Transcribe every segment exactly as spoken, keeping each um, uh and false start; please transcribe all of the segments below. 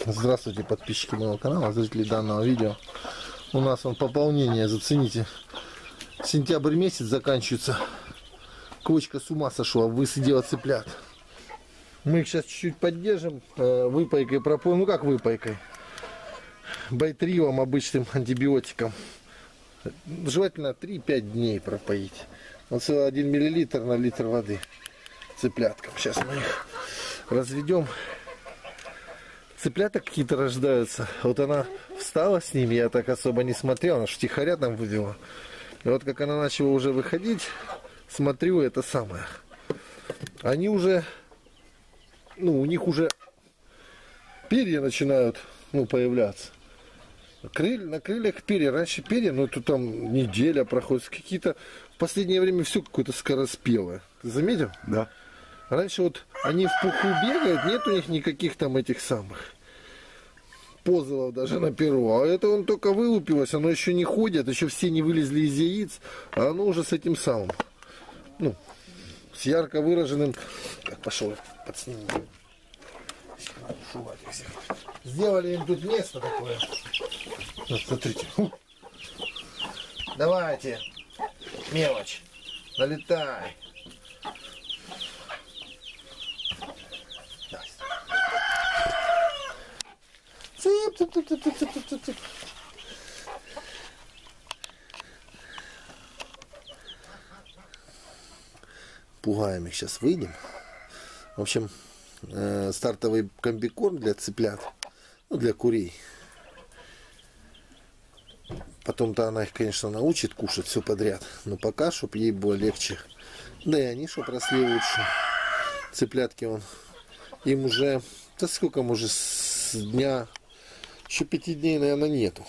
Здравствуйте, подписчики моего канала, зрители данного видео. У нас он пополнение, зацените. Сентябрь месяц заканчивается. Квочка с ума сошла, высадила цыплят. Мы их сейчас чуть-чуть поддержим, выпайкой пропоем. Ну как выпайкой? Байтривом, обычным антибиотиком. Желательно три-пять дней пропоить. Вот один миллилитр на литр воды цыпляткам. Сейчас мы их разведем. Цыплята какие-то рождаются. Вот она встала с ними, я так особо не смотрел, она втихаря там вывела. И вот как она начала уже выходить, смотрю, это самое. Они уже, ну, у них уже перья начинают, ну, появляться. Крыль, на крыльях перья. Раньше перья, ну, это там неделя проходит. Какие-то в последнее время все какое-то скороспелое. Ты заметил? Да. Раньше вот они в пуху бегают, нет у них никаких там этих самых позывов даже на перо. А это он только вылупилось, оно еще не ходит, еще все не вылезли из яиц, а оно уже с этим самым, ну, с ярко выраженным. Так, пошел, подсними. Сделали им тут место такое. Вот, смотрите. Фу. Давайте, мелочь, налетай. Цып, цып, цып, цып, цып, цып, цып, цып. Пугаем их, сейчас выйдем. В общем, э, стартовый комбикорм для цыплят, ну, для курей. Потом-то она их, конечно, научит кушать все подряд, но пока, чтобы ей было легче. Да и они, чтобы росли лучше. Цыплятки, он, им уже, да сколько, может, с дня, еще пяти дней, наверное, нету.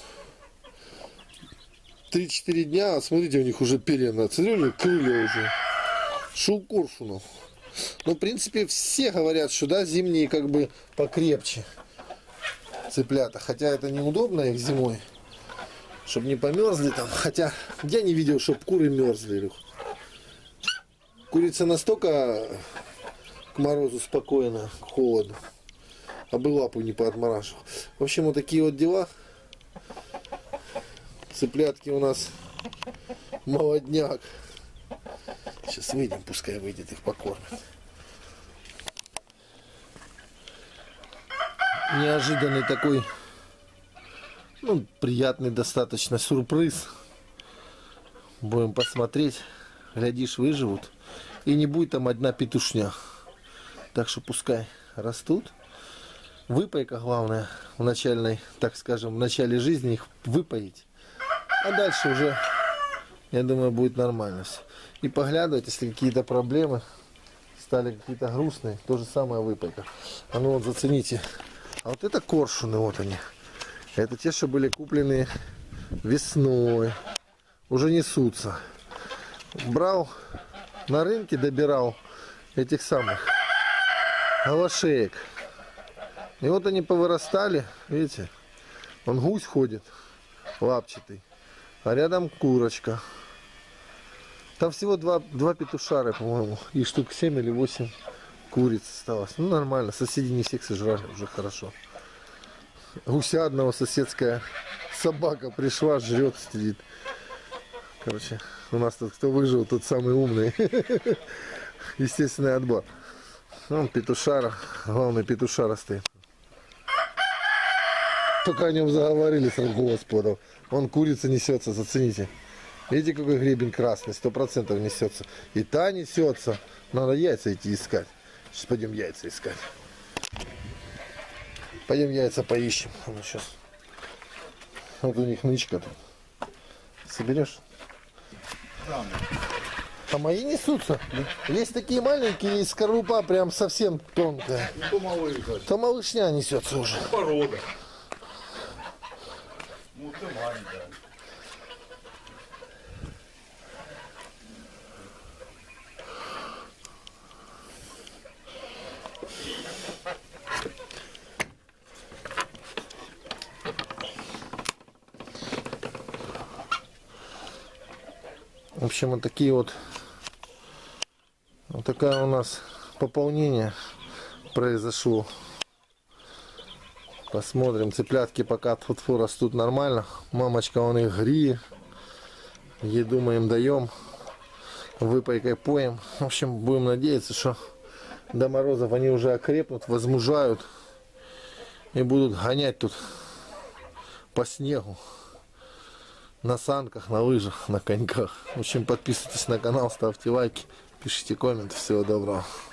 Три-четыре дня, смотрите, у них уже перья, смотрите, у них крылья уже. Шел коршунов. Ну, в принципе, все говорят, что, да, зимние как бы покрепче цыплята. Хотя это неудобно их зимой, чтобы не померзли там. Хотя я не видел, чтобы куры мерзли. Курица настолько к морозу спокойно, к холоду, а бы лапу не поотмораживал. В общем, вот такие вот дела. Цыплятки у нас молодняк. Сейчас выйдем, пускай выйдет, их покормят. Неожиданный такой, ну, приятный достаточно сюрприз. Будем посмотреть. Глядишь, выживут. И не будет там одна петушня. Так что пускай растут. Выпайка главное в начальной, так скажем, в начале жизни их выпоить. А дальше уже, я думаю, будет нормально все. И поглядывать, если какие-то проблемы стали какие-то грустные, то же самое выпайка. А ну вот зацените. А вот это коршуны, вот они. Это те, что были куплены весной. Уже несутся. Брал на рынке, добирал этих самых галашеек. И вот они повырастали, видите, он гусь ходит, лапчатый, а рядом курочка. Там всего два, два петушара, по-моему, и штук семь или восемь куриц осталось. Ну, нормально, соседи не всех сожрали, уже хорошо. Гуся одного соседская собака пришла, жрет, сидит. Короче, у нас тут кто выжил, тот самый умный. Естественный отбор. Вон петушара, главный петушара стоит. Только о нем заговорили, сразу голос подал. Вон курица несется, зацените. Видите, какой гребень красный, сто процентов несется. И та несется. Надо яйца идти искать. Сейчас пойдем яйца искать. Пойдем яйца поищем. Ну, сейчас. Вот у них нычка тут. Соберешь? Да. А мои несутся. Есть такие маленькие, есть скорлупа прям совсем тонкая. Ну, то малыш, то малышня несется уже. Порода. Ну, ты маленькая. В общем, вот такие вот, вот такая у нас пополнение произошло. Посмотрим. Цыплятки пока тут растут нормально. Мамочка, он их греет. Еду мы им даем. Выпайкой поем. В общем, будем надеяться, что до морозов они уже окрепнут, возмужают. И будут гонять тут по снегу. На санках, на лыжах, на коньках. В общем, подписывайтесь на канал, ставьте лайки, пишите комменты. Всего доброго.